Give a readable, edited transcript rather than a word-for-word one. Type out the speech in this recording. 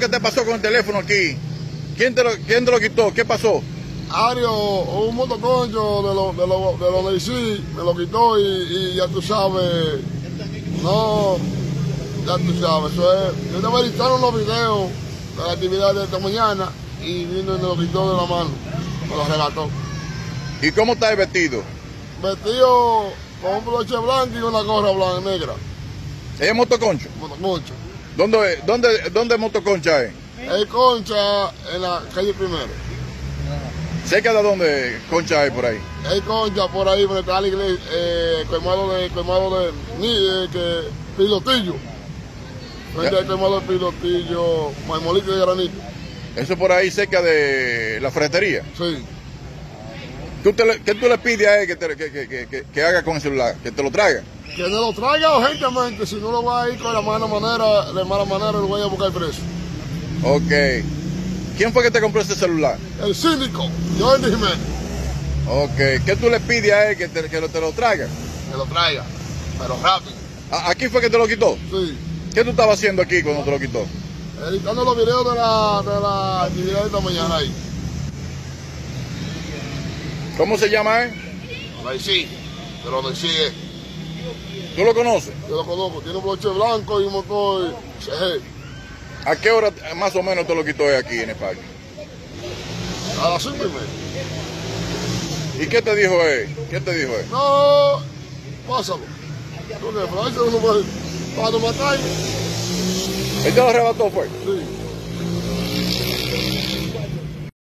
que te pasó con el teléfono aquí? ¿Quién te lo quitó? ¿Qué pasó? Ario, un motoconcho de los de sí, me lo quitó y ya tú sabes, no, ya tú sabes, eso es. Yo te verificaron los videos de la actividad de esta mañana y vino y me lo quitó de la mano, me lo arrebató. ¿Y cómo está el vestido? Vestido con un broche blanco y una gorra blanca negra. ¿Es motoconcho? Motoconcho. ¿Dónde motoconcha es? Es Concha en la calle Primero. ¿Cerca de dónde concha hay por ahí? Hay Concha por ahí, donde está la iglesia, quemado de Pilotillo. Frente al quemado de Pilotillo, Marmolito de Granito. ¿Eso por ahí cerca de la ferretería? Sí. ¿Qué tú le pides a él que haga con el celular? ¿Que te lo traiga? Que me lo traiga urgentemente, si no lo va a ir con de mala manera, lo voy a buscar preso. Ok. ¿Quién fue que te compró ese celular? El síndico, Jordi Jiménez. Ok. ¿Qué tú le pides a él que te lo traiga? Que lo traiga, pero rápido. ¿Aquí fue que te lo quitó? Sí. ¿Qué tú estabas haciendo aquí cuando te lo quitó? Editando los videos de la actividad de esta mañana ahí. ¿Cómo se llama él? De los de sí. ¿Tú lo conoces? Yo lo conozco, tiene un broche blanco y un motor CG. ¿A qué hora más o menos te lo quitó él aquí en el parque? A las 5:30. ¿Y qué te dijo él? ¿Qué te dijo él? No, pásalo. ¿Tú qué? Para no matarme. ¿Él te lo arrebató fue? Sí.